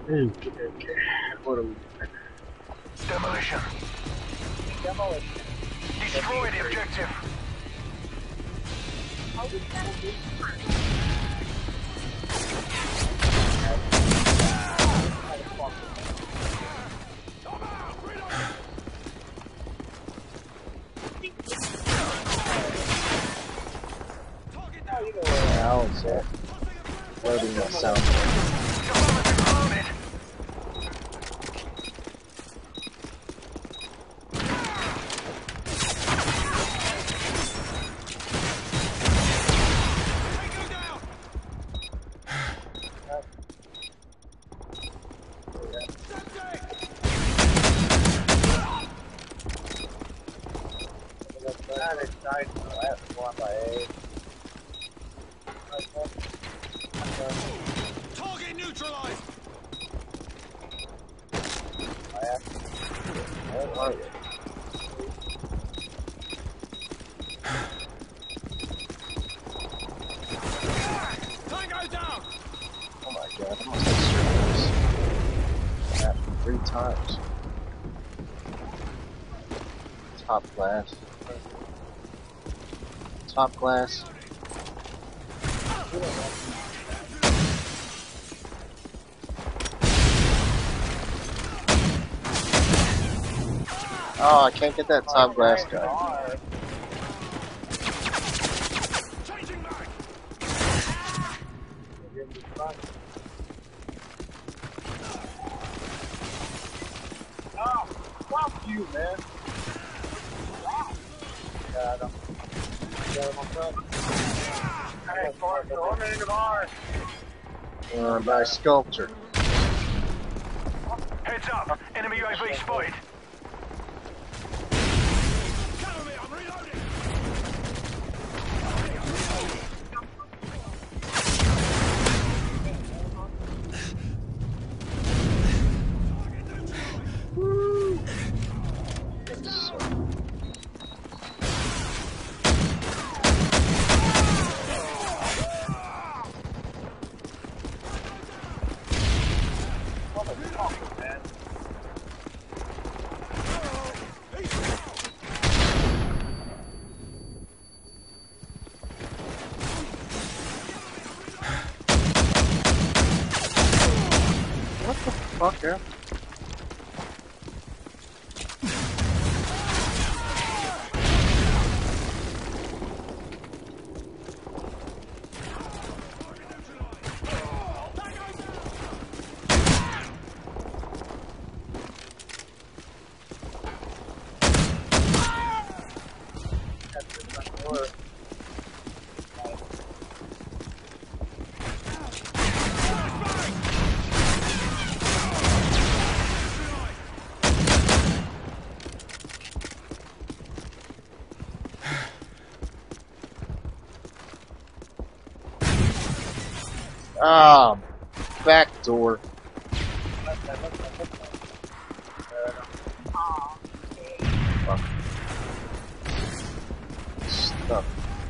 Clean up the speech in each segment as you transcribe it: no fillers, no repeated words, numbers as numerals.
Okay. What are we doing? Demolition. Destroy the objective. How is that? Loading my sound. Target neutralized. Tango down. Oh my god, I'm gonna take this. That 3 times. Top glass. Top glass. Oh, I can't get that top glass guy. Changing back. Oh, fuck you, man. God, I'm hey, storm into the bar. By Sculptor. Heads up. Enemy UAV spotted. Cover me. I'm reloading. What the fuck, yeah? Ah, back door. Fuck. Stuck.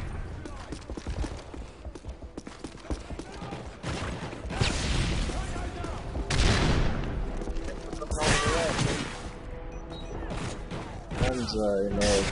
Guns, you know.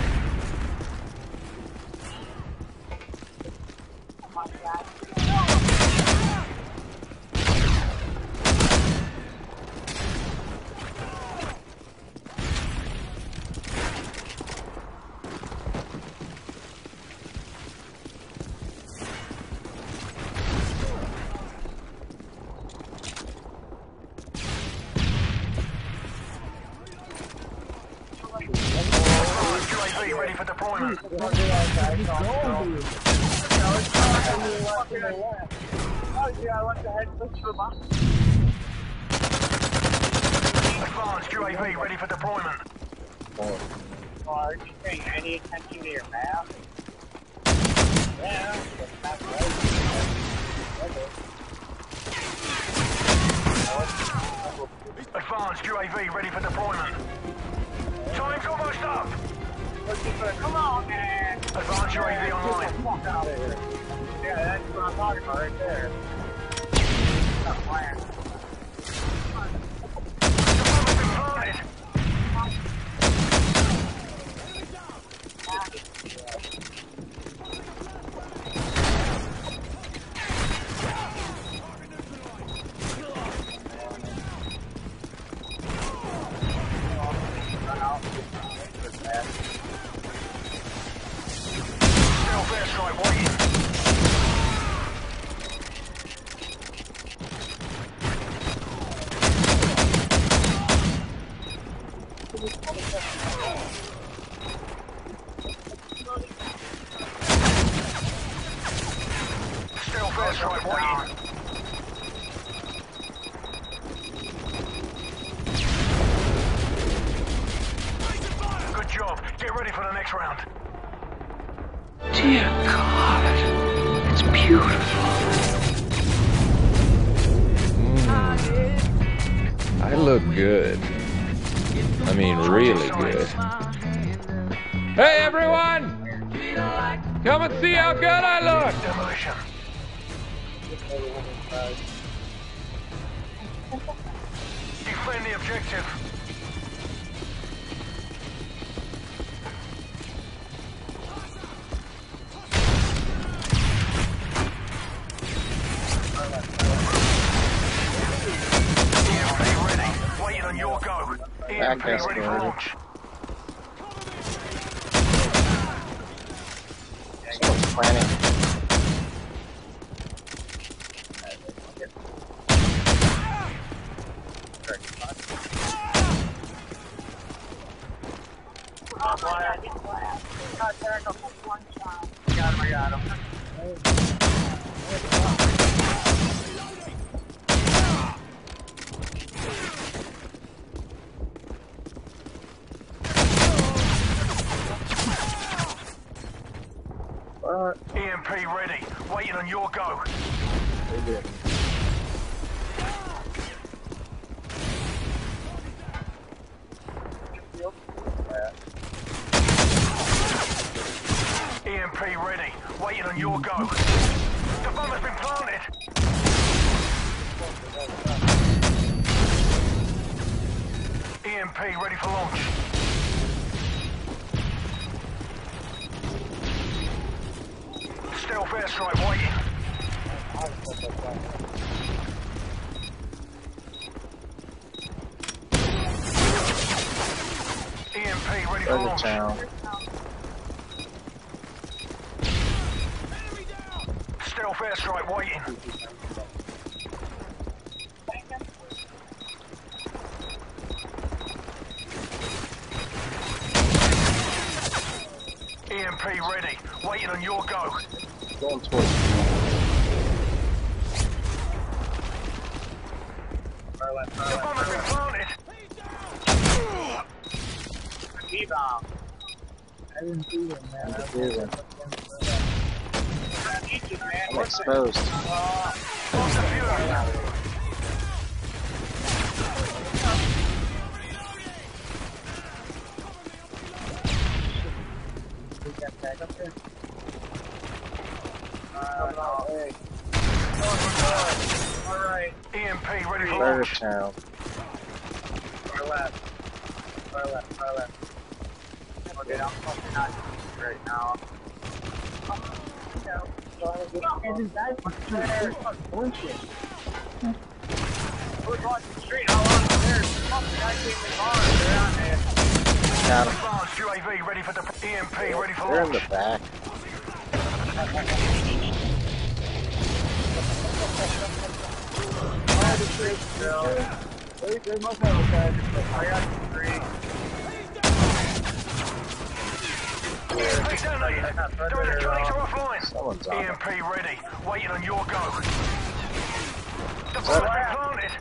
UAV ready for deployment. Advanced UAV ready for deployment. Are you paying any attention to your map? Yeah, that's right. Advanced UAV ready for deployment. Time's almost up. Come on, man. Advanced UAV online. Get the fuck out of here. Yeah, that's what I'm talking about right there. Stop playing. next round. Dear God, it's beautiful. I look good. I mean, really good. Hey, everyone! Come and see how good I look! Demolition. Defend the objective. EMP ready. Waiting on your go. EMP ready for launch. Someone's planning. I got him. EMP ready. Waiting on your go. They did. EMP ready. Waiting on your go. The bomb has been planted. EMP ready for launch. Stealth airstrike waiting. EMP ready for Go to launch. town. Stealth airstrike waiting. EMP ready. Waiting on your go. Going towards you. The bomb has been planted. B-bomb. I didn't see him, man. Dude, I need you, man. I'm exposed. Bomb defused. We got back up there. Hey. Alright. EMP ready for Go to launch. town. Far left. Far left. Far left. Okay, I'm fucking not right now. Bullshit. We're crossing the street. How long is there? Fucking guys keep the car. They're on there. Got him. Advanced UAV ready for the EMP ready for They're in the launch. back. They must have a bag. I got 3. EMP detonated. Their electronics are offline. Someone's on it. EMP ready. Waiting on your go. The bomb has been planted.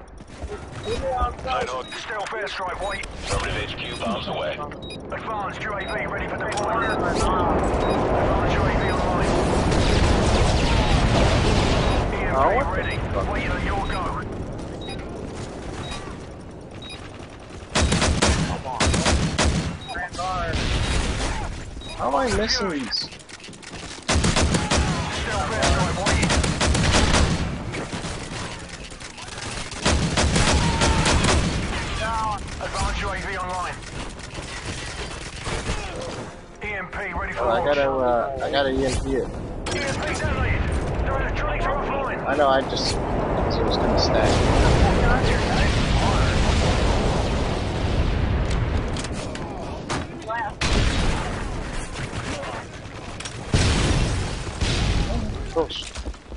Stealth airstrike wait. Affirmative HQ, bombs away. Advanced UAV ready for deployment. Advanced UAV online. Oh, EMP what the ready. fuck? Waiting on your go. How am I missing these? Stealth airstrike waiting. Advanced UAV online. EMP ready for Oh, I launch. gotta EMP it. EMP detonated. Their electronics are offline. I know, I just was gonna stack. Push.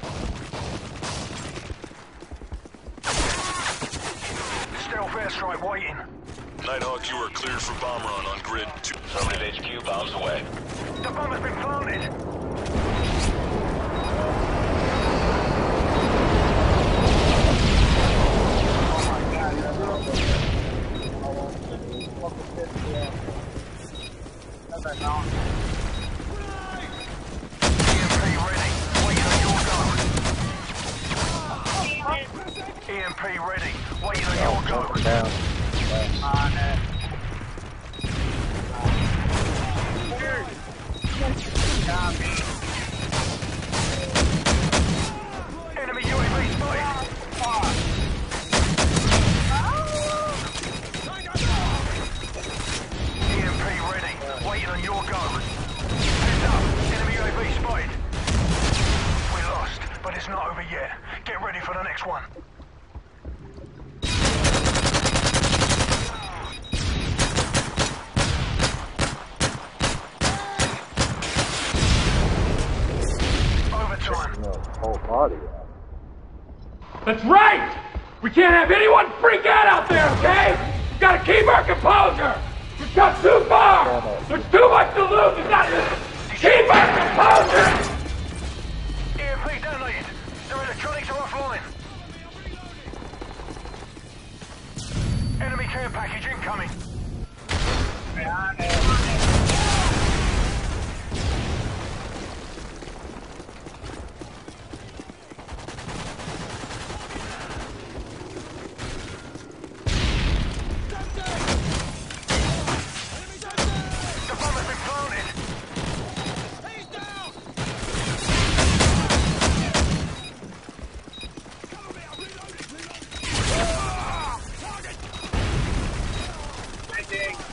Stealth airstrike waiting. Nighthawk, you are cleared for bomb run on grid 2. Affirmative HQ, bombs away. The bomb has been planted. That's EMP ready. Waiting on your go. Down. On it. Copy. Enemy UAV spotted. EMP ready. Waiting on your go. Heads up. Enemy UAV spotted. We lost, but it's not over yet. Get ready for the next one. Overtime. No, whole body. That's right! We can't have anyone freak out there, okay? We gotta keep our composure! We've come too far! There's too much to lose! It's not... Keep our composure! EMP detonated. Their electronics are offline. Enemy care package incoming. On it. The bomb has been planted. Bending.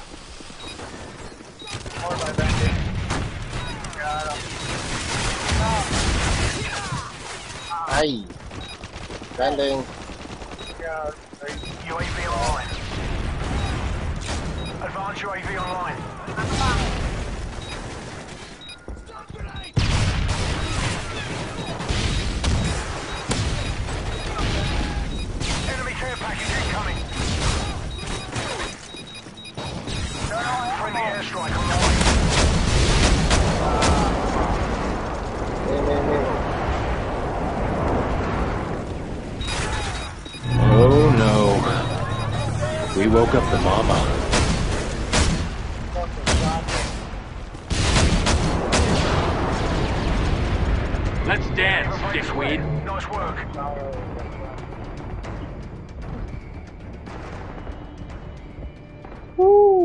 More by bending. Got him. Aye. Bending. Got him. UAV online. Advanced UAV online. Enemy care package incoming. Friendly airstrike on the way. Oh no. We woke up the mama. Let's dance, dickweed. Nice work. Woo!